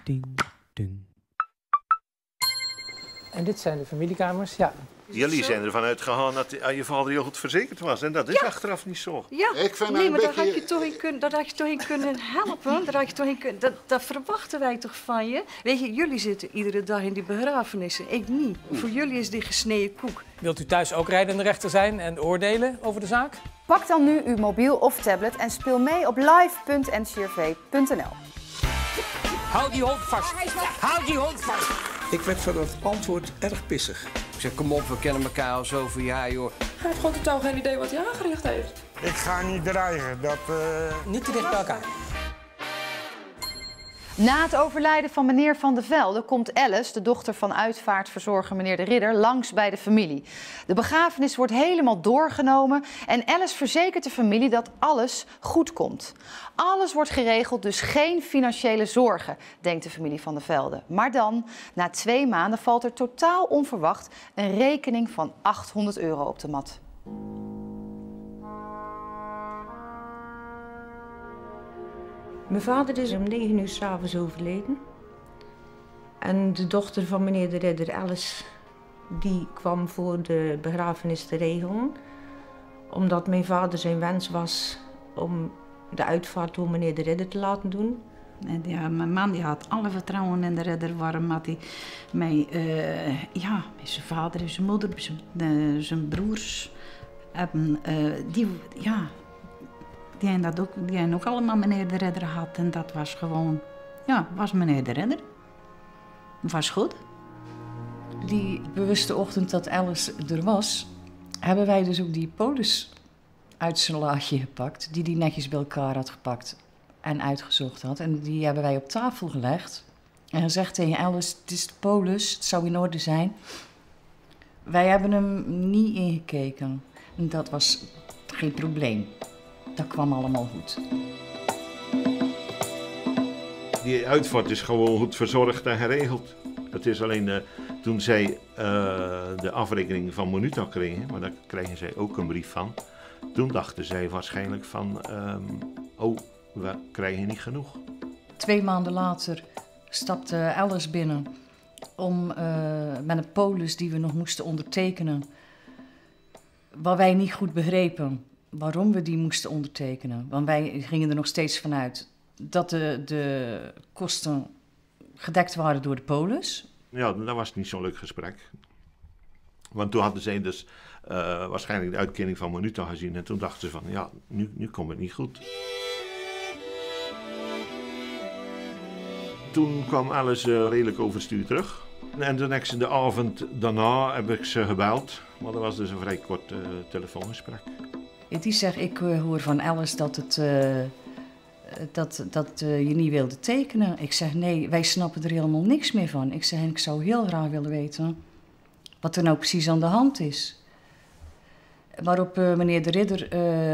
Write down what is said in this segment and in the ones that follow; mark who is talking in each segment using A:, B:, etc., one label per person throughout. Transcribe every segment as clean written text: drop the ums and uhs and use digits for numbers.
A: ding, ding. En dit zijn de familiekamers, ja.
B: Jullie zijn ervan uitgegaan dat je vader heel goed verzekerd was. En dat is achteraf niet zo.
C: Ja,
D: Ik vind
C: nee, maar
D: beetje...
C: daar had je toch in kunnen helpen. Dat verwachten wij toch van je. Weet je, jullie zitten iedere dag in die begrafenissen. Ik niet. Voor jullie is die gesneden koek.
A: Wilt u thuis ook rijdende rechter zijn en oordelen over de zaak?
E: Pak dan nu uw mobiel of tablet en speel mee op live.ncrv.nl.
F: Hou die hond vast. Hou die hond vast.
G: Ik werd van het antwoord erg pissig.
F: Ik zeg, kom op, we kennen elkaar al zoveel jaar, joh.
H: Hij heeft gewoon totaal geen idee wat hij aangericht heeft.
I: Ik ga niet dreigen,
A: Niet te dicht bij elkaar.
E: Na het overlijden van meneer Van de Velde komt Alice, de dochter van uitvaartverzorger meneer De Ridder, langs bij de familie. De begrafenis wordt helemaal doorgenomen en Alice verzekert de familie dat alles goed komt. Alles wordt geregeld, dus geen financiële zorgen, denkt de familie Van de Velde. Maar dan, na 2 maanden, valt er totaal onverwacht een rekening van €800 op de mat.
J: Mijn vader is om 9 uur 's avonds overleden. En de dochter van meneer De Ridder, Alice, die kwam voor de begrafenis te regelen. Omdat mijn vader zijn wens was om de uitvaart door meneer De Ridder te laten doen.
K: En ja, mijn man die had alle vertrouwen in De Ridder. Waarom had hij met zijn vader en zijn moeder, zijn broers, die hebben ook allemaal meneer De Ridder gehad. En dat was gewoon, was meneer De Ridder. Was goed.
C: Die bewuste ochtend dat Alice er was, hebben wij dus ook die polis uit zijn laagje gepakt. Die netjes bij elkaar had gepakt en uitgezocht had. En die hebben wij op tafel gelegd. En gezegd tegen Alice, het is de polis, het zou in orde zijn. Wij hebben hem niet ingekeken. En dat was geen probleem. Dat kwam allemaal goed.
B: Die uitvaart is gewoon goed verzorgd en geregeld. Het is alleen toen zij de afrekening van Monuta kregen, maar daar kregen zij ook een brief van. Toen dachten zij waarschijnlijk van, we krijgen niet genoeg.
C: 2 maanden later stapte Alice binnen om met een polis die we nog moesten ondertekenen. Wat wij niet goed begrepen, waarom we die moesten ondertekenen. Want wij gingen er nog steeds vanuit dat de kosten gedekt waren door de polis.
B: Ja, dat was niet zo'n leuk gesprek. Want toen hadden zij dus waarschijnlijk de uitkering van Monuta gezien. En toen dachten ze van, nu komt het niet goed. Toen kwam Alice redelijk overstuur terug. En de avond daarna heb ik ze gebeld. Maar dat was dus een vrij kort telefoongesprek.
C: Die zegt, ik hoor van Alice dat je niet wilde tekenen. Ik zeg, nee, wij snappen er helemaal niks meer van. Ik zeg, ik zou heel graag willen weten wat er nou precies aan de hand is. Waarop meneer De Ridder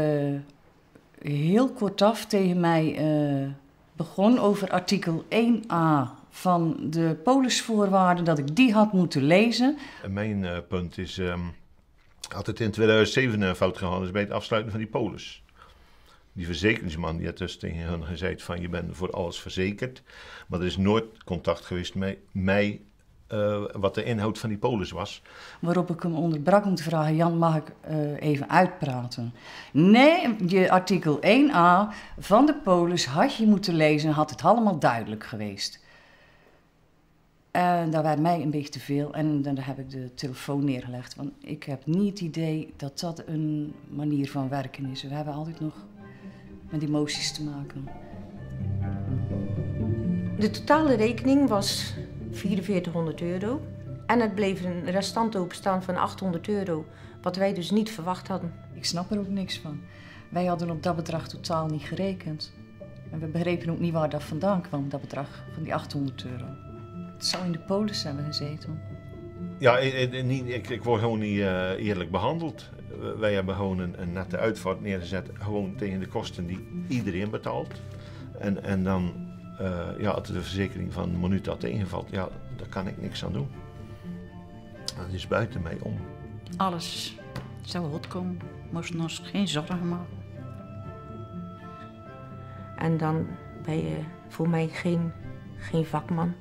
C: heel kortaf tegen mij begon over artikel 1a van de polisvoorwaarden, dat ik die had moeten lezen.
B: Mijn punt is, had het in 2007 een fout gegaan is bij het afsluiten van die polis. Die verzekeringsman die had dus tegen hun gezegd van je bent voor alles verzekerd. Maar er is nooit contact geweest met mij wat de inhoud van die polis was.
C: Waarop ik hem onderbrak om te vragen, Jan, mag ik even uitpraten? Nee, je artikel 1a van de polis had je moeten lezen, had het allemaal duidelijk geweest. En dat werd mij een beetje te veel en dan heb ik de telefoon neergelegd. Want ik heb niet het idee dat dat een manier van werken is. We hebben altijd nog met emoties te maken.
J: De totale rekening was €4400 en het bleef een restant openstaan van €800, wat wij dus niet verwacht hadden.
C: Ik snap er ook niks van. Wij hadden op dat bedrag totaal niet gerekend. En we begrepen ook niet waar dat vandaan kwam, dat bedrag van die €800. Het zou in de polis hebben gezeten.
B: Ja, ik word gewoon niet eerlijk behandeld. Wij hebben gewoon een nette uitvaart neergezet, gewoon tegen de kosten die iedereen betaalt. En dan, als de verzekering van Monuta tegenvalt, daar kan ik niks aan doen. Dat is buiten mij om.
K: Alles zou goed komen, moest ons geen zorgen maken.
J: En dan ben je voor mij geen vakman.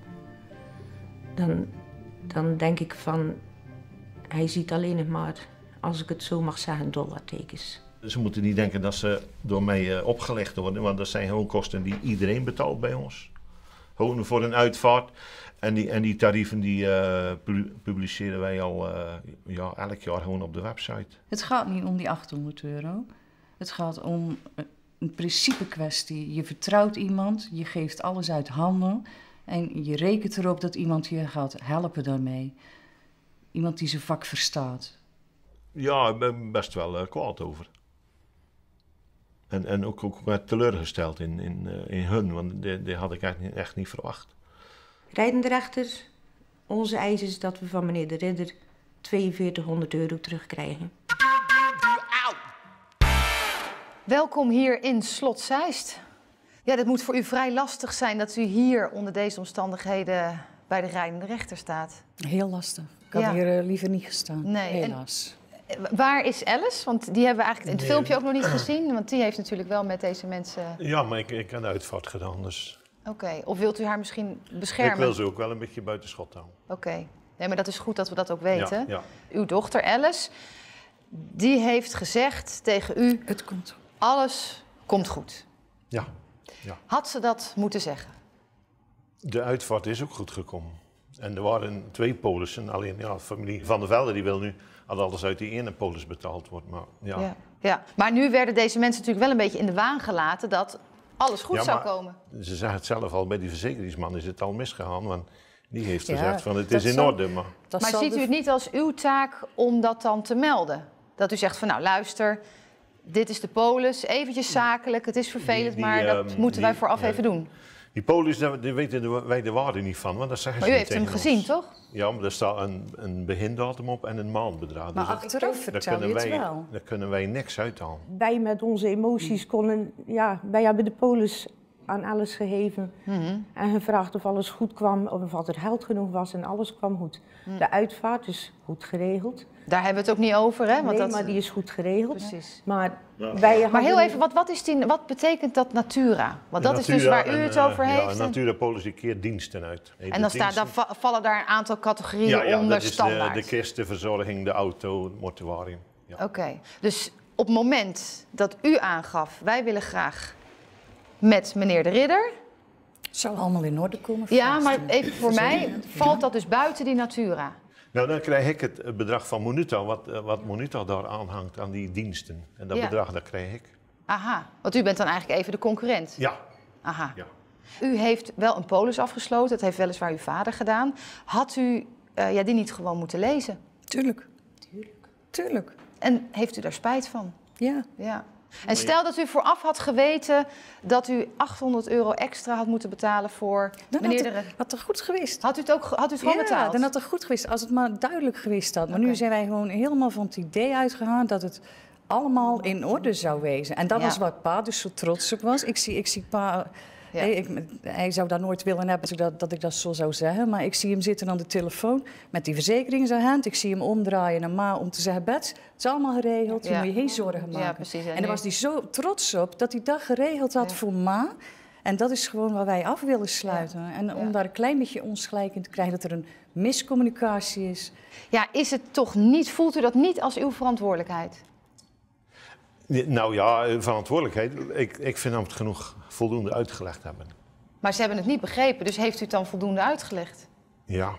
J: Dan denk ik van, hij ziet alleen nog maar, als ik het zo mag zeggen, dollartekens.
B: Ze moeten niet denken dat ze door mij opgelegd worden, want dat zijn gewoon kosten die iedereen betaalt bij ons. Gewoon voor een uitvaart. En die tarieven die publiceren wij al elk jaar gewoon op de website.
C: Het gaat niet om die €800. Het gaat om een principe kwestie. Je vertrouwt iemand, je geeft alles uit handen en je rekent erop dat iemand je gaat helpen daarmee. Iemand die zijn vak verstaat.
B: Ja, ik ben best wel kwaad over. En ook teleurgesteld in hun, want die had ik echt niet verwacht.
J: Rijdende rechter, onze eis is dat we van meneer de Ridder €4200 terugkrijgen.
E: Welkom hier in Slot Zeist. Ja, dat moet voor u vrij lastig zijn dat u hier onder deze omstandigheden bij de rijdende rechter staat.
C: Heel lastig. Ik had hier liever niet gestaan,
E: nee,
C: helaas.
E: Waar is Alice? Want die hebben we eigenlijk in het filmpje ook nog niet gezien. Want die heeft natuurlijk wel met deze mensen...
B: Ja, maar ik heb een uitvaart gedaan, dus...
E: Oké. Of wilt u haar misschien beschermen?
B: Ik wil ze ook wel een beetje buiten schot houden.
E: Oké. Nee, maar dat is goed dat we dat ook weten.
B: Ja.
E: Uw dochter Alice, die heeft gezegd tegen u...
C: Het komt goed.
E: Alles komt goed.
B: Ja.
E: Had ze dat moeten zeggen?
B: De uitvaart is ook goed gekomen. En er waren 2 polissen. Alleen familie Van der Velde die wil nu dat alles uit die ene polis betaald wordt. Maar,
E: ja. Maar nu werden deze mensen natuurlijk wel een beetje in de waan gelaten dat alles goed zou komen.
B: Ze zeggen het zelf al, bij die verzekeringsman is het al misgegaan. Want die heeft gezegd van het is in orde. Maar
E: ziet u het niet als uw taak om dat dan te melden? Dat u zegt van nou luister, dit is de polis, eventjes zakelijk, het is vervelend, maar dat moeten wij vooraf even doen.
B: Die polis, daar weten wij de waarde niet van, want dat zeggen ze
E: maar u
B: niet
E: heeft hem
B: ons.
E: gezien, toch?
B: Ja, maar er staat een begindatum op en een maandbedrag.
C: Maar
B: dus
C: achteraf vertel je het wel.
B: Daar kunnen wij niks uithalen.
J: Wij met onze emoties konden... Ja, wij hebben de polis aan Alice gegeven. En gevraagd of alles goed kwam, of er geld genoeg was en alles kwam goed. De uitvaart is goed geregeld.
E: Daar hebben we het ook niet over, hè? Want
J: nee, maar die is goed geregeld.
E: Precies.
J: Maar
E: heel even, wat betekent dat Natura? Want dat is dus waar u het over heeft.
B: Ja, Natura Polis die keert diensten uit.
E: En dan vallen daar een aantal categorieën onder
B: dat is
E: standaard.
B: de kist, de verzorging, de auto, het mortuarium. Ja.
E: Oké, dus op het moment dat u aangaf, wij willen graag met meneer de Ridder...
C: Het zou allemaal in orde komen.
E: Ja, maar even voor mij, valt dat dus buiten die Natura?
B: Nou, dan krijg ik het bedrag van Monuta, wat Monuta daar aanhangt aan die diensten. En dat bedrag, dat krijg ik.
E: Aha, want u bent dan eigenlijk even de concurrent?
B: Ja.
E: Aha.
B: Ja.
E: U heeft wel een polis afgesloten, dat heeft weliswaar uw vader gedaan. Had u die niet gewoon moeten lezen? Tuurlijk. En heeft u daar spijt van? Ja. En stel dat u vooraf had geweten dat u €800 extra had moeten betalen voor meneer de Ridder.
C: Had het goed geweest.
E: Had u het gewoon betaald?
C: Ja, dan had het goed geweest als het maar duidelijk geweest had. Maar nu zijn wij gewoon helemaal van het idee uitgegaan dat het allemaal in orde zou wezen. En dat was waar pa dus zo trots op was. Ik zie pa... Ja. Hij zou dat nooit willen hebben dat ik dat zo zou zeggen. Maar ik zie hem zitten aan de telefoon met die verzekering in zijn hand. Ik zie hem omdraaien naar ma om te zeggen... Bets, het is allemaal geregeld, je moet je geen zorgen maken.
E: Ja, precies,
C: en daar was hij zo trots op dat hij dat geregeld had voor ma. En dat is gewoon waar wij af willen sluiten. Ja. En om daar een klein beetje onsgelijk in te krijgen... dat er een miscommunicatie is.
E: Ja, is het toch niet... Voelt u dat niet als uw verantwoordelijkheid?
B: Nou ja, verantwoordelijkheid. Ik vind dat we het genoeg voldoende uitgelegd hebben.
E: Maar ze hebben het niet begrepen, dus heeft u het dan voldoende uitgelegd?
B: Ja,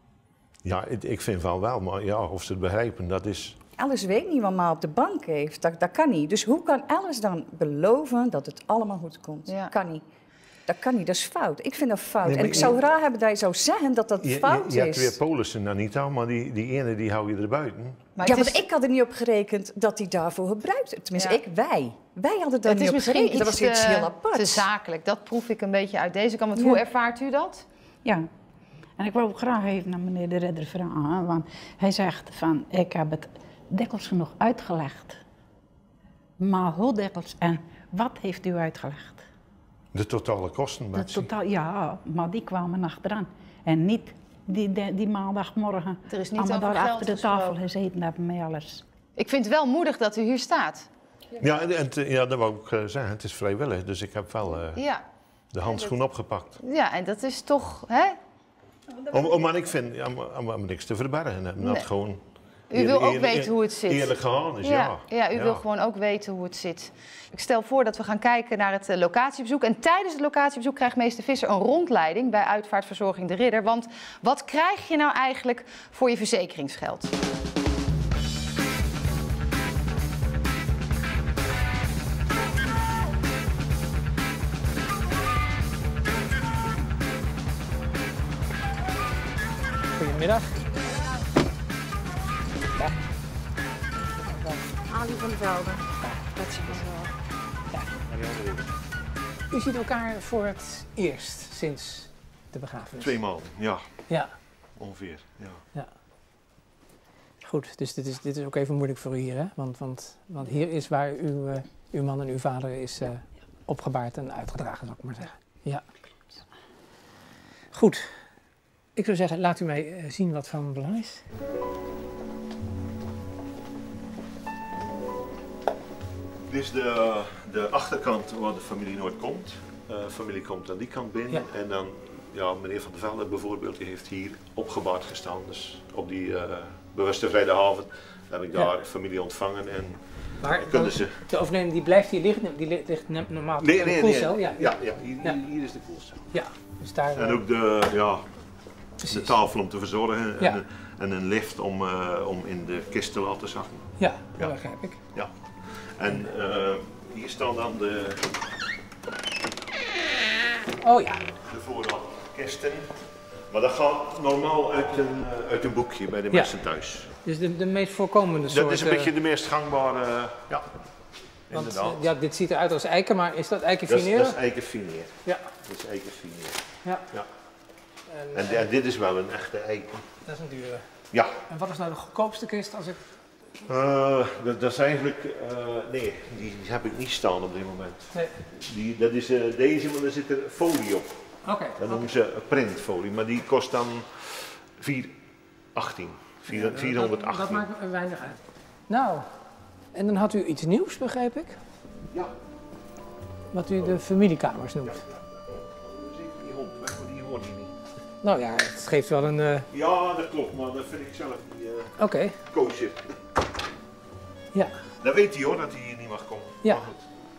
B: ik vind van wel, maar of ze het begrijpen, dat is...
C: Alice weet niet wat ma op de bank heeft, dat kan niet. Dus hoe kan Alice dan beloven dat het allemaal goed komt?
E: Ja.
C: Kan niet. Dat kan niet, dat is fout. Ik vind dat fout. Nee, en ik zou graag hebben dat je zou zeggen dat dat fout is.
B: Je hebt 2 polissen, Anita, maar die ene die hou je er buiten.
C: Maar want ik had er niet op gerekend dat hij daarvoor gebruikt. Tenminste, wij hadden daar niet op gerekend. Dat was iets heel apart.
E: Te zakelijk, dat proef ik een beetje uit deze kant. Want hoe ervaart u dat?
K: Ja, en ik wou graag even naar meneer de Ridder vragen. Want hij zegt van, ik heb het dikwijls genoeg uitgelegd. Maar hoe dikwijls en wat heeft u uitgelegd?
B: De totale kosten,
K: ja, maar die kwamen achteraan. En niet die maandagmorgen.
E: Er is niet
K: allemaal
E: over
K: daar
E: geld
K: achter de tafel gezeten hebben met alles.
E: Ik vind het wel moedig dat u hier staat.
B: Ja, dat wou ik zeggen. Het is vrijwillig, dus ik heb wel...
E: Ja,
B: De handschoen opgepakt.
E: Ja, en dat is toch, hè?
B: Maar ik vind, ja, maar niks te verbergen. Hè. Dat gewoon
E: U wil ook weten hoe het zit.
B: Eerlijk gegaan is, ja.
E: Ja, u wil gewoon ook weten hoe het zit. Ik stel voor dat we gaan kijken naar het locatiebezoek. En tijdens het locatiebezoek krijgt meester Visser een rondleiding bij Uitvaartverzorging De Ridder. Want wat krijg je nou eigenlijk voor je verzekeringsgeld?
A: Goedemiddag.
J: Ali van Velden.
A: U ziet elkaar voor het eerst sinds de begrafenis?
B: 2 maanden, ja.
A: Ja.
B: Ongeveer, ja.
A: Ja. Goed, dus dit is ook even moeilijk voor u hier, hè? Want hier is waar uw man en uw vader is opgebaard en uitgedragen, zal ik maar zeggen. Ja. Goed. Ik zou zeggen, laat u mij zien wat van belang is.
B: Dit is de achterkant waar de familie nooit komt. De familie komt aan die kant binnen.
A: Ja.
B: En dan, ja, meneer Van der Velde bijvoorbeeld, die heeft hier opgebaard gestaan. Dus op die bewuste vrijdagavond heb ik daar familie ontvangen. En
A: Maar
B: kunnen ze...
A: de overledene die blijft hier liggen, die ligt normaal in de koelcel?
B: Nee.
A: Ja.
B: Hier is de koelcel.
A: Ja, dus daar...
B: En ook de tafel om te verzorgen en een lift om in de kist te laten zakken.
A: Ja, dat begrijp ik.
B: Ja. En hier staan dan de voorraadkisten. Maar dat gaat normaal uit een boekje bij de mensen thuis.
A: Dus de meest voorkomende soort...
B: Dat is een beetje de meest gangbare, inderdaad.
A: Dit ziet eruit als eiken, maar is dat eikenfineer?
B: Dat is eikenfineer.
A: Ja.
B: Dat is eikenfineer.
A: Ja.
B: En dit is wel een echte eiken.
A: Dat is een dure.
B: Ja.
A: En wat is nou de goedkoopste kist als ik...
B: Dat is eigenlijk, nee, die heb ik niet staan op dit moment.
A: Nee.
B: Dat is deze, maar daar zit er folie op.
A: Oké.
B: Dat noemen ze printfolie, maar die kost dan 418.
A: Dat maakt me weinig uit. Nou, en dan had u iets nieuws, begreep ik?
B: Ja.
A: Wat u de familiekamers noemt.
B: Zeker die hond, die hoort hier niet.
A: Nou ja, het geeft wel een...
B: Ja, dat klopt, maar dat vind ik zelf niet koosje.
A: Ja.
B: Dat weet hij hoor, dat hij hier niet mag komen.
A: Ja.
B: Maar goed.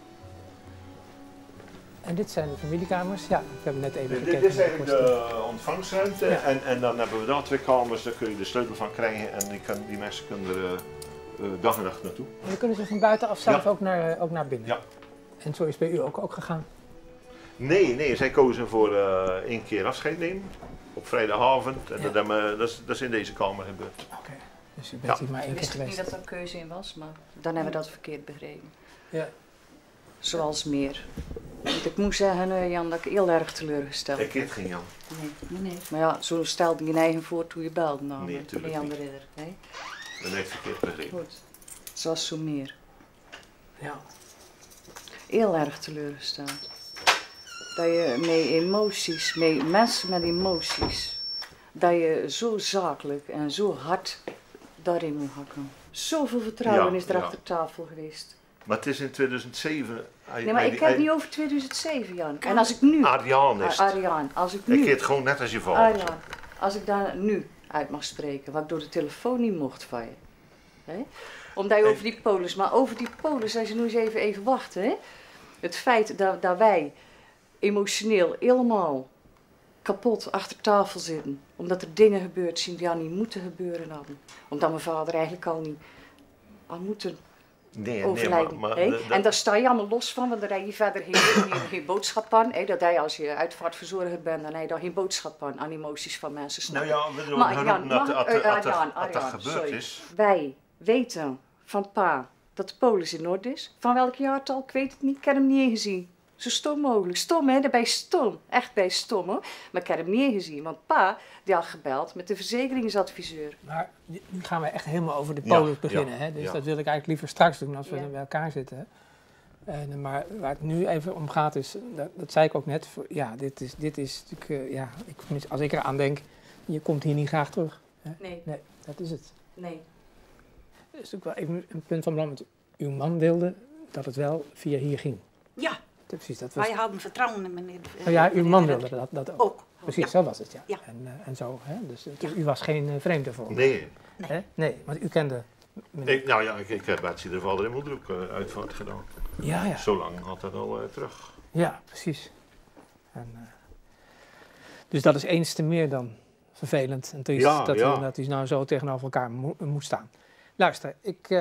A: En dit zijn de familiekamers. Ja, ik heb net even gekeken.
B: Dit is eigenlijk de ontvangstruimte en dan hebben we daar 2 kamers, daar kun je de sleutel van krijgen en die mensen kunnen er dag en nacht naartoe.
A: En dan kunnen ze van buitenaf zelf ook naar binnen?
B: Ja.
A: En zo is bij u ook gegaan?
B: Nee, zij kozen voor 1 keer afscheid nemen op vrijdagavond en dat is in deze kamer gebeurd.
A: Oké, dus u bent hier maar 1 keer
C: Ik wist
A: geweest?
C: niet dat er keuze in was, maar dan hebben we dat verkeerd begrepen.
A: Ja.
C: Zoals meer. Want ik moet zeggen, Jan, dat ik heel erg teleurgesteld ben.
B: Ik ken geen Jan.
C: Nee. Maar ja, zo stelde je eigen voor toen je belde
B: Nee,
C: namelijk.
B: natuurlijk
C: Jan
B: niet.
C: de Ridder. Nee?
B: Dat heeft verkeerd begrepen.
C: Goed. Zoals zo meer.
A: Ja.
C: Heel erg teleurgesteld. Dat je met emoties, met mensen met emoties, dat je zo zakelijk en zo hard daarin moet hakken. Zoveel vertrouwen is er achter tafel geweest.
B: Maar het is in 2007.
C: Nee, maar ik heb het niet over 2007, Jan. En als ik nu...
B: Ariaan is het.
C: Ariaan, als ik nu...
B: Ik heet gewoon net als je vader.
C: Ariaan, als ik daar nu uit mag spreken, wat ik door de telefoon niet mocht van je. Hè? Omdat je over die polis, maar over die polis, als je nu eens even wachten. Hè? Het feit dat wij emotioneel helemaal kapot achter tafel zitten. Omdat er dingen gebeurd zijn die al niet moeten gebeuren hadden. Omdat mijn vader eigenlijk al niet had moeten overlijden.
B: Maar
C: en daar sta je allemaal los van, want daar heb je verder geen boodschap aan. Hè? Dat hij als je uitvaartverzorger bent, dan heb je daar geen boodschap aan emoties van mensen snappen.
B: Nou ja, als dat gebeurd is.
C: Wij weten van pa dat de polis in orde is. Van welk jaartal, ik weet het niet, ik heb hem niet ingezien. Zo stom mogelijk. Stom, hè? Daarbij stom. Echt bij stom, hoor. Maar ik heb hem niet ingezien, want pa die had gebeld met de verzekeringsadviseur.
A: Maar nu gaan we echt helemaal over de polis beginnen, hè? Dus dat wil ik eigenlijk liever straks doen als we bij elkaar zitten. Maar waar het nu even om gaat is, dat zei ik ook net, dit is natuurlijk, als ik eraan denk, je komt hier niet graag terug. Hè?
C: Nee,
A: dat is het.
C: Nee.
A: Dat is natuurlijk wel even een punt van belang, want uw man wilde dat het wel via hier ging.
C: Ja,
A: precies. Dat was...
K: Wij hadden vertrouwen in meneer.
A: Ja, uw man wilde dat ook.
K: Ook.
A: Precies, zo was het, ja.
K: Ja.
A: En zo, hè? Dus u was geen vreemde voor.
B: Nee.
A: Nee, want u kende...
B: Ik heb Betsy de vader in moeder ook uitvaart gedaan.
A: Ja.
B: Zo lang had dat al terug.
A: Ja, precies. Dus dat is eens te meer dan vervelend en triest dat u nou zo tegenover elkaar moet staan. Luister,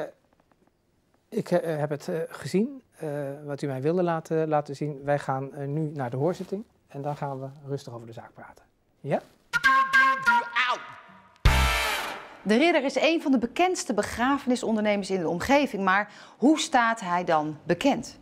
A: ik heb het gezien, wat u mij wilde laten zien. Wij gaan nu naar de hoorzitting en dan gaan we rustig over de zaak praten. Ja?
E: De Ridder is een van de bekendste begrafenisondernemers in de omgeving, maar hoe staat hij dan bekend?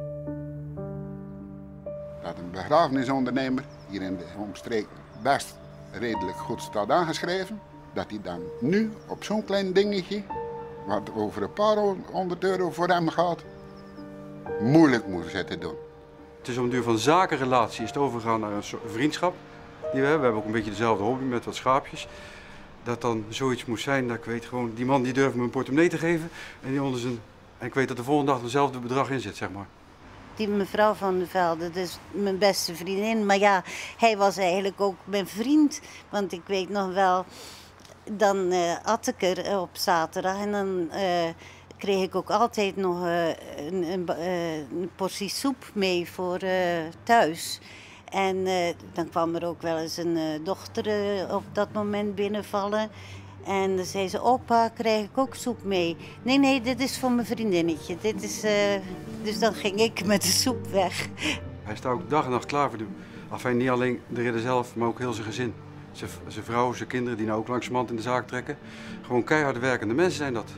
D: Dat een begrafenisondernemer hier in de omstreek best redelijk goed staat aangeschreven, dat hij dan nu op zo'n klein dingetje, wat over een paar €100 voor hem gaat, moeilijk moet zitten doen.
I: Het is om de duur van zakenrelatie is het overgegaan naar een soort vriendschap die we hebben. We hebben ook een beetje dezelfde hobby met wat schaapjes. Dat dan zoiets moest zijn dat ik weet gewoon, die man die durft me een portemonnee te geven en ik weet dat de volgende dag hetzelfde bedrag in zit, zeg maar.
L: Die mevrouw van der Velde, dat is mijn beste vriendin. Maar ja, hij was eigenlijk ook mijn vriend. Want ik weet nog wel, dan at ik er op zaterdag en dan kreeg ik ook altijd nog een portie soep mee voor thuis. En dan kwam er ook wel eens een dochter op dat moment binnenvallen. En dan zei ze, opa, krijg ik ook soep mee? Nee, dit is voor mijn vriendinnetje. Dus dan ging ik met de soep weg.
I: Hij staat ook dag en nacht klaar voor Enfin, niet alleen de Ridder zelf, maar ook heel zijn gezin. Zijn vrouw, zijn kinderen die nou ook langzamerhand in de zaak trekken. Gewoon keiharde werkende mensen zijn dat.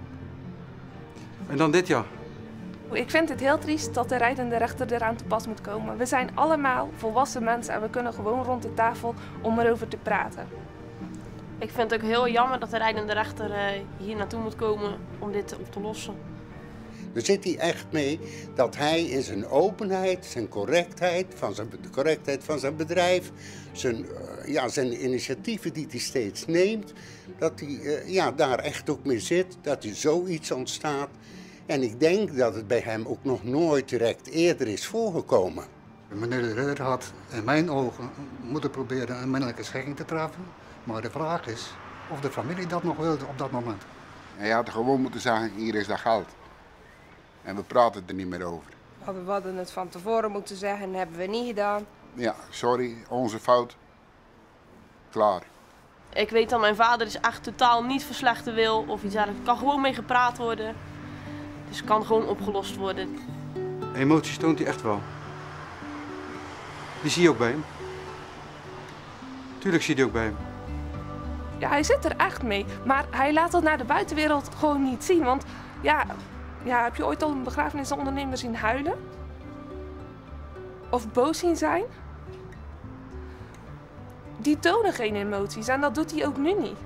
I: En dan dit jaar.
H: Ik vind het heel triest dat de rijdende rechter eraan te pas moet komen. We zijn allemaal volwassen mensen en we kunnen gewoon rond de tafel om erover te praten.
M: Ik vind het ook heel jammer dat de rijdende rechter hier naartoe moet komen om dit op te lossen.
N: Daar zit hij echt mee dat hij in zijn openheid, zijn correctheid, de correctheid van zijn bedrijf, zijn initiatieven die hij steeds neemt, dat hij daar echt ook mee zit, dat er zoiets ontstaat. En ik denk dat het bij hem ook nog nooit direct eerder is voorgekomen.
O: Meneer de Ridder had in mijn ogen moeten proberen een minderlijke schikking te treffen. Maar de vraag is of de familie dat nog wilde op dat moment.
D: Hij had gewoon moeten zeggen, hier is dat geld. En we praten er niet meer over.
P: We hadden het van tevoren moeten zeggen, hebben we niet gedaan.
D: Ja, sorry, onze fout. Klaar.
M: Ik weet dat mijn vader is echt totaal niet voor slechte wil of iets dergelijks. Er kan gewoon mee gepraat worden. Dus het kan gewoon opgelost worden.
I: Emoties toont hij echt wel. Die zie je ook bij hem. Tuurlijk zie je die ook bij hem.
H: Ja, hij zit er echt mee, maar hij laat dat naar de buitenwereld gewoon niet zien. Want ja, heb je ooit al een begrafenisondernemer zien huilen? Of boos zien zijn? Die tonen geen emoties en dat doet hij ook nu niet.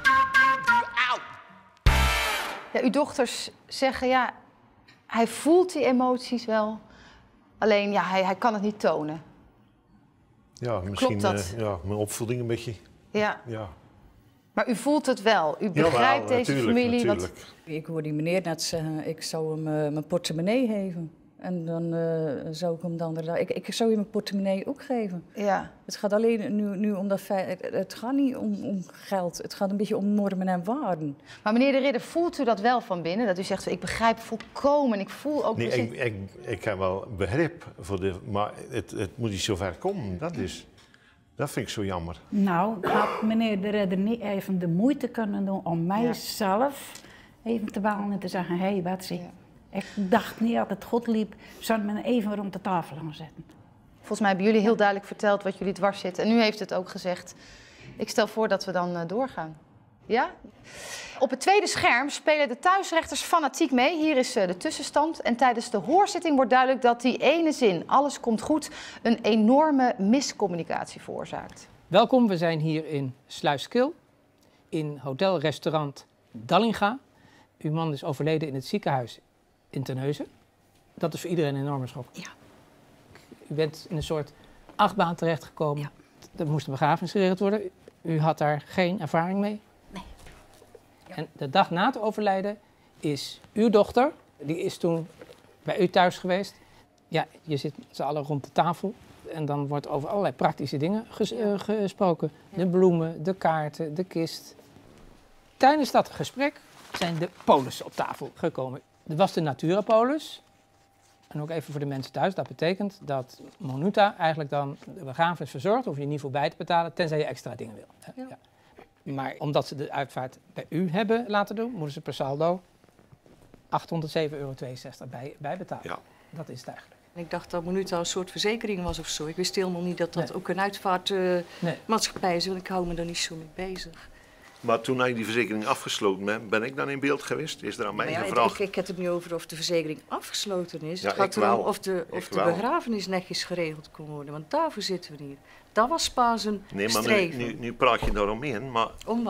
E: Ja, uw dochters zeggen, hij voelt die emoties wel. Alleen, hij kan het niet tonen.
B: Ja, misschien mijn opvoeding een beetje.
E: Ja. Maar u voelt het wel. U begrijpt deze familie.
B: Natuurlijk.
C: Ik hoor die meneer net zeggen, ik zou hem mijn portemonnee geven. En dan zou ik hem dan... Ik zou je mijn portemonnee ook geven.
E: Ja.
C: Het gaat alleen nu om dat feit... Het gaat niet om geld. Het gaat een beetje om normen en waarden.
E: Maar meneer de Ridder, voelt u dat wel van binnen? Dat u zegt, ik begrijp volkomen. Ik voel ook...
B: Nee, ik heb wel begrip voor maar het moet niet zo ver komen. Dat vind ik zo jammer.
K: Nou, had meneer de Ridder niet even de moeite kunnen doen om mijzelf even te bellen en te zeggen... Hé, Betsy, ik dacht niet dat het goed liep. Zou me even rond de tafel gaan zetten?
E: Volgens mij hebben jullie heel duidelijk verteld wat jullie dwars zitten. En u heeft het ook gezegd. Ik stel voor dat we dan doorgaan. Ja? Op het tweede scherm spelen de thuisrechters fanatiek mee. Hier is de tussenstand. En tijdens de hoorzitting wordt duidelijk dat die ene zin, alles komt goed, een enorme miscommunicatie veroorzaakt.
A: Welkom, we zijn hier in Sluiskil, in hotel-restaurant Dallinga. Uw man is overleden in het ziekenhuis in Terneuzen. Dat is voor iedereen een enorme schok.
C: Ja.
A: U bent in een soort achtbaan terechtgekomen. Ja. Er moest een begrafenis geregeld worden. U had daar geen ervaring mee?
C: Nee.
A: Ja. En de dag na het overlijden is uw dochter, die is toen bij u thuis geweest. ja, je zit met z'n allen rond de tafel en dan wordt over allerlei praktische dingen gesproken. Ja. De bloemen, de kaarten, de kist. Tijdens dat gesprek zijn de polissen op tafel gekomen. Er was de Naturapolis. En ook even voor de mensen thuis, dat betekent dat Monuta eigenlijk dan de begrafenis verzorgt, hoef je niet voor bij te betalen, tenzij je extra dingen wil. Ja. Ja. Maar omdat ze de uitvaart bij u hebben laten doen, moeten ze per saldo €807,62 bij betalen. Ja. Dat is het eigenlijk.
C: Ik dacht dat Monuta een soort verzekering was of zo. Ik wist helemaal niet dat dat ook een uitvaartmaatschappij is, want ik hou me daar niet zo mee bezig.
B: Maar toen hij die verzekering afgesloten bent, ben ik dan in beeld geweest? Is er aan mij gevraagd?
C: Ik heb het niet over of de verzekering afgesloten is. Ja, het gaat erom of de begrafenis netjes geregeld kon worden. Want daarvoor zitten we hier. Dat was pas een streven.
B: Maar nu praat je daaromheen. Maar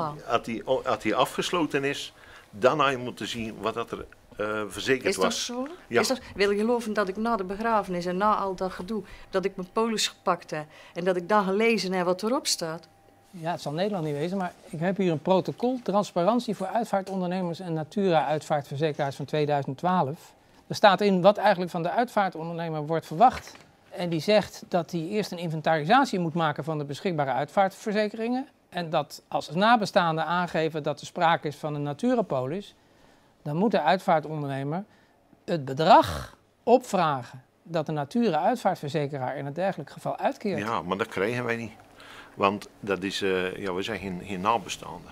B: als die afgesloten is, dan had je moeten zien wat dat er verzekerd was.
C: Is dat zo? Ja. Wil je geloven dat ik na de begrafenis en na al dat gedoe, dat ik mijn polis gepakt heb en dat ik dan gelezen heb wat erop staat?
A: Ja, het zal Nederland niet wezen, maar ik heb hier een protocol transparantie voor uitvaartondernemers en Natura-uitvaartverzekeraars van 2012. Er staat in wat eigenlijk van de uitvaartondernemer wordt verwacht. En die zegt dat hij eerst een inventarisatie moet maken van de beschikbare uitvaartverzekeringen. En dat als nabestaanden aangeven dat er sprake is van een Naturapolis, dan moet de uitvaartondernemer het bedrag opvragen dat de Natura-uitvaartverzekeraar in een dergelijk geval uitkeert.
B: Ja, maar dat krijgen wij niet. Want dat is, we zijn geen nabestaanden.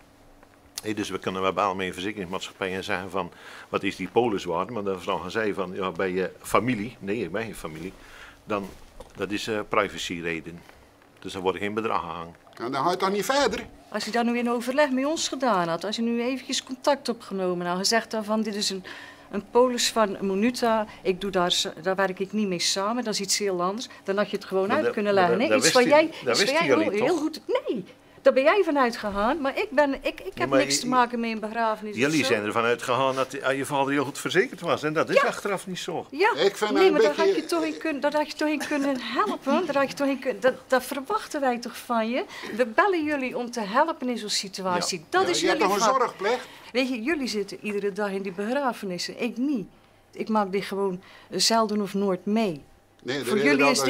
B: Dus we kunnen wel bellen met een verzekeringsmaatschappij en zeggen van, wat is die polis waard? Maar dan vragen zij van, ja, bij je familie, nee, ik ben geen familie, dan, dat is privacyreden. Dus dan wordt geen bedrag gehangen.
D: Nou, dan ga je toch niet verder?
C: Als je dat nu in overleg met ons gedaan had, als je nu eventjes contact opgenomen had, gezegd had van, dit is een polis van Monuta, daar werk ik niet mee samen, dat is iets heel anders. Dan had je het gewoon uit kunnen leggen. Nee, iets waar jij heel goed. Nee, daar ben jij vanuit gegaan, maar ik heb niks te maken met een begrafenis.
B: Jullie zijn ervan uitgegaan dat je vader heel goed verzekerd was en dat is achteraf niet zo.
C: Ja, ik vind nee, maar daar had je toch in kunnen helpen. Dat verwachten wij toch van je. We bellen jullie om te helpen in zo'n situatie. Ja. Dat is jullie
D: vak. Je hebt toch een zorgplicht?
C: Weet je, jullie zitten iedere dag in die begrafenissen, ik niet. Ik maak dit gewoon zelden of nooit mee.
D: Nee, voor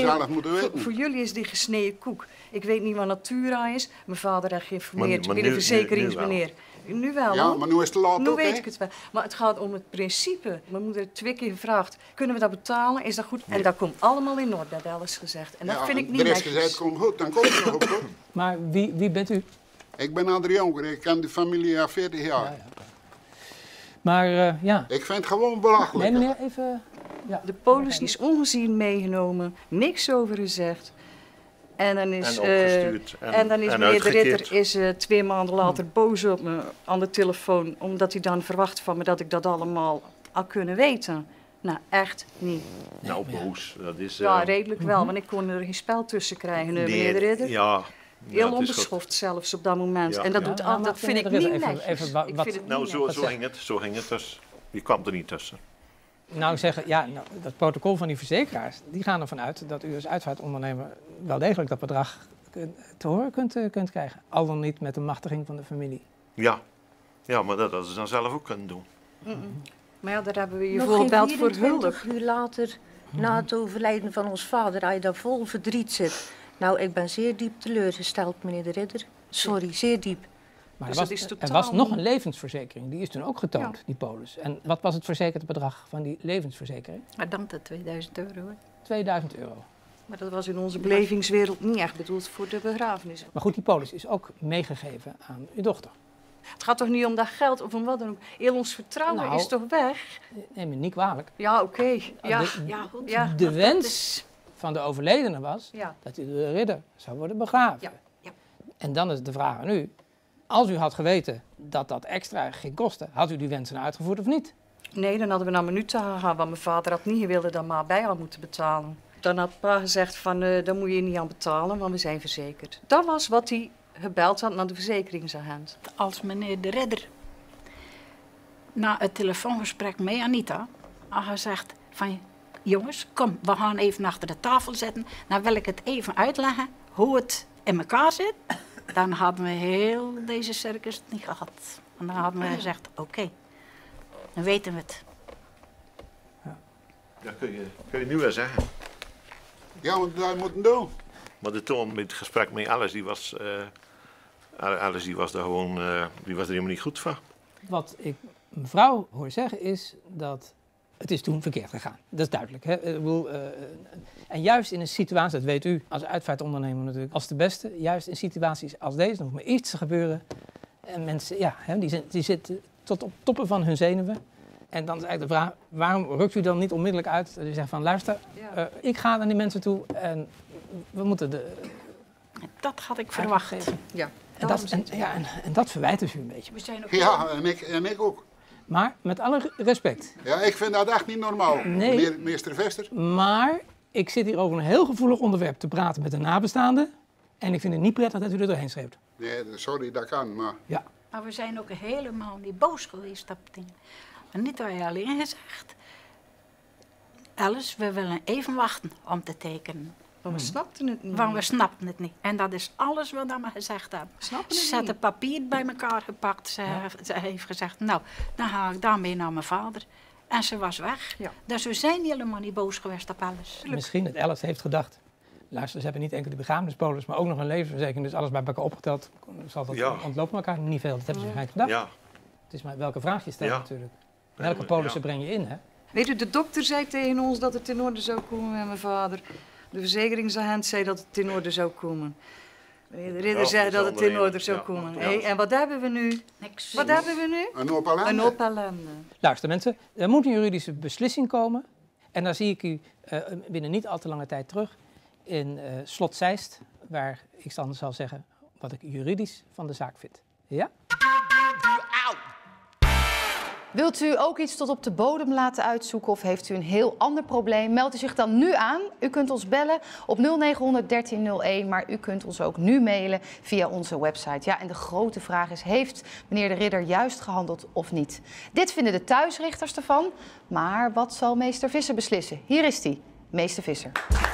C: jullie is die gesneden koek. Ik weet niet wat Natura is. Mijn vader heeft geïnformeerd. Ik ben een verzekeringsmeneer. Nu wel.
D: Ja, maar nu is het te laat.
C: Nu weet ik het wel. Maar het gaat om het principe. Mijn moeder heeft 2 keer gevraagd, kunnen we dat betalen? Is dat goed? Nee. En dat komt allemaal in orde, dat alles gezegd. En dat vind ik niet netjes.
D: Er is gezegd, komt goed, dan komt het nog goed.
A: Maar wie bent u?
D: Ik ben Adriaan, ik ken de familie al 40 jaar. Ja.
A: Maar ja.
D: Ik vind het gewoon belachelijk.
A: Nee meneer, even...
C: Ja. De polis is ongezien meegenomen, niks over gezegd. En dan is, meneer de Ridder 2 maanden later boos op me aan de telefoon, omdat hij dan verwacht van me dat ik dat allemaal al kunnen weten. Nou, echt niet.
B: Nou, boos. Dat is,
C: ja, redelijk wel, want ik kon er geen spel tussen krijgen, meneer de Ridder.
B: Ja.
C: Heel onbeschoft zelfs op dat moment. Ja. En dat vind ik niet netjes.
B: Zo ging het dus. Je kwam er niet tussen.
A: Nou zeggen, ja, dat protocol van die verzekeraars, die gaan ervan uit dat u als uitvaartondernemer wel degelijk dat bedrag te horen kunt krijgen. Al dan niet met de machtiging van de familie.
B: Ja, maar dat hadden ze dan zelf ook kunnen doen.
C: Maar ja, daar hebben we je voor gebeld voor hulp.
J: 24 uur later, na het overlijden van ons vader, als je daar vol verdriet zit. Nou, ik ben zeer diep teleurgesteld, meneer de Ridder. Sorry, zeer diep.
A: Maar er was nog een levensverzekering, die is toen ook getoond, die polis. En wat was het verzekerde bedrag van die levensverzekering?
K: Verdampt, €2000 hoor.
A: €2000.
C: Maar dat was in onze belevingswereld niet echt bedoeld voor de begrafenis.
A: Maar goed, die polis is ook meegegeven aan uw dochter.
C: Het gaat toch niet om dat geld of om wat dan ook. Heel ons vertrouwen is toch weg?
A: Neem me niet kwalijk.
C: Ja, oké.
A: De wens van de overledene was dat u de Ridder zou worden begraven. Ja. En dan is de vraag aan u. Als u had geweten dat dat extra ging kosten, had u die wensen uitgevoerd of niet?
C: Nee, dan hadden we naar Monuta gegaan, want mijn vader had niet gewild dat maar bij had moeten betalen. Dan had pa gezegd van, daar moet je niet aan betalen, want we zijn verzekerd. Dat was wat hij gebeld had naar de verzekeringsagent.
K: Als meneer de Ridder na het telefoongesprek met Anita had gezegd van, jongens, kom, we gaan even achter de tafel zitten. Dan wil ik het even uitleggen hoe het in elkaar zit. Dan hadden we heel deze circus niet gehad. En dan hadden we gezegd, oké, dan weten we het.
A: Ja.
B: Dat kun je nu wel zeggen.
D: Ja, want wij moeten doen.
B: Maar de toon met het gesprek met Alice, die was er gewoon, die was er helemaal niet goed van.
A: Wat ik mevrouw hoor zeggen is dat het is toen verkeerd gegaan. Dat is duidelijk. Hè? En juist in een situatie, dat weet u als uitvaartondernemer natuurlijk als de beste, juist in situaties als deze, er moet maar iets te gebeuren. En mensen, ja, die zitten tot op toppen van hun zenuwen. En dan is eigenlijk de vraag, waarom rukt u dan niet onmiddellijk uit? Dat u zegt van, luister, ik ga naar die mensen toe en we moeten de...
K: Dat had ik verwacht.
A: Ja. En dat verwijt dus u een beetje.
K: We zijn ook
D: Ja, en ik ook.
A: Maar met alle respect.
D: Ja, ik vind dat echt niet normaal,
A: nee,
D: meester Vester.
A: Maar ik zit hier over een heel gevoelig onderwerp te praten met de nabestaanden. En ik vind het niet prettig dat u er doorheen schreeuwt.
D: Nee, sorry, dat kan, maar...
A: Ja.
K: Maar we zijn ook helemaal niet boos geweest op dingen. Maar niet door je alleen gezegd. Alice, we willen even wachten om te tekenen.
Q: Want we snapten het niet.
K: Want we snapten het niet. En dat is alles wat we gezegd hebben. Ze had het papier bij elkaar gepakt. Ze heeft gezegd, nou, dan ga ik daarmee naar mijn vader. En ze was weg. Ja. Dus we zijn helemaal niet boos geweest op Alice.
A: Misschien dat Alice heeft gedacht. Luister, ze hebben niet enkel de begrafenispolis, maar ook nog een levensverzekering. Dus alles bij elkaar opgeteld, zal dat ontlopen elkaar niet veel. Dat hebben ze waarschijnlijk gedacht. Ja. Het is maar welke vraag je stelt natuurlijk. Welke polissen breng je in, hè?
Q: Weet u, de dokter zei tegen ons dat het in orde zou komen met mijn vader. De verzekeringsagent zei dat het in orde zou komen. Meneer de Ridder zei dat het in orde zou komen. Hey, en wat hebben we nu?
K: Niks.
Q: Wat hebben we nu?
D: Een hoop ellende.
Q: Een hoop ellende.
A: Luister mensen, er moet een juridische beslissing komen. En dan zie ik u binnen niet al te lange tijd terug in Slot Zeist, waar ik dan zal zeggen wat ik juridisch van de zaak vind. Ja?
E: Wilt u ook iets tot op de bodem laten uitzoeken of heeft u een heel ander probleem? Meld u zich dan nu aan. U kunt ons bellen op 0900 1301, maar u kunt ons ook nu mailen via onze website. Ja, en de grote vraag is, heeft meneer de Ridder juist gehandeld of niet? Dit vinden de thuisrichters ervan, maar wat zal meester Visser beslissen? Hier is hij, meester Visser.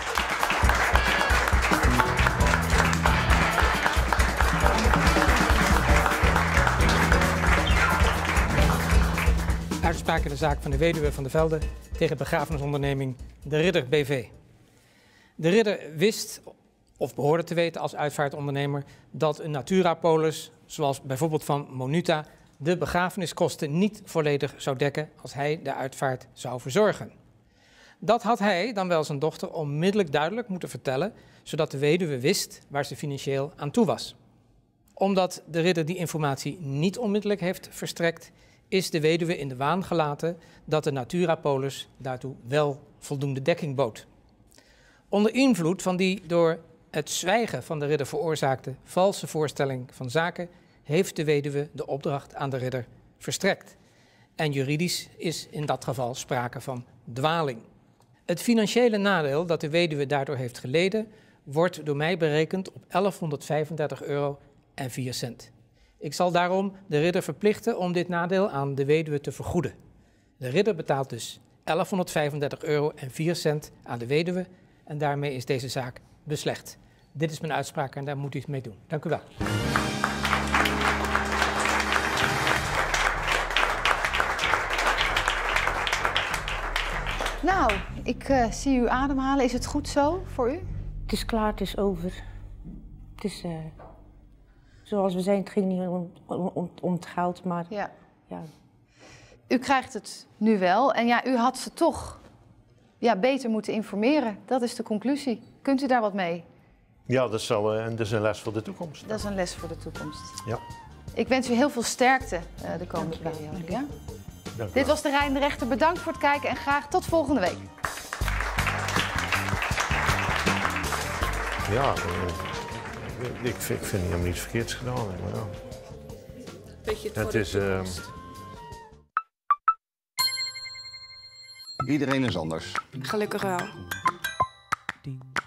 A: Uitspraak in de zaak van de weduwe van de Velde tegen begrafenisonderneming De Ridder BV. De Ridder wist, of behoorde te weten als uitvaartondernemer, dat een Naturapolis, zoals bijvoorbeeld van Monuta, de begrafeniskosten niet volledig zou dekken als hij de uitvaart zou verzorgen. Dat had hij, dan wel zijn dochter, onmiddellijk duidelijk moeten vertellen, zodat de weduwe wist waar ze financieel aan toe was. Omdat de Ridder die informatie niet onmiddellijk heeft verstrekt, is de weduwe in de waan gelaten dat de Naturapolis daartoe wel voldoende dekking bood. Onder invloed van die door het zwijgen van de Ridder veroorzaakte valse voorstelling van zaken heeft de weduwe de opdracht aan de Ridder verstrekt. En juridisch is in dat geval sprake van dwaling. Het financiële nadeel dat de weduwe daardoor heeft geleden wordt door mij berekend op €1135,04. Ik zal daarom de Ridder verplichten om dit nadeel aan de weduwe te vergoeden. De Ridder betaalt dus €1135,04 aan de weduwe en daarmee is deze zaak beslecht. Dit is mijn uitspraak en daar moet u het mee doen. Dank u wel.
E: Nou, ik zie u ademhalen. Is het goed zo voor u?
J: Het is klaar, het is over. Het is... Zoals we zijn, het ging niet om het geld, maar
E: ja.
J: Ja.
E: U krijgt het nu wel en ja, u had ze toch beter moeten informeren. Dat is de conclusie. Kunt u daar wat mee?
B: Ja, dat is een les voor de toekomst.
E: Dat is een les voor de toekomst.
B: Ja.
E: Ik wens u heel veel sterkte de komende periode. Ja? Dit was De Rijdende Rechter. Bedankt voor het kijken en graag tot volgende week.
B: Ja, ik vind helemaal niets verkeerds gedaan. Maar ja.
Q: Beetje
B: het is...
R: Iedereen is anders.
Q: Gelukkig wel.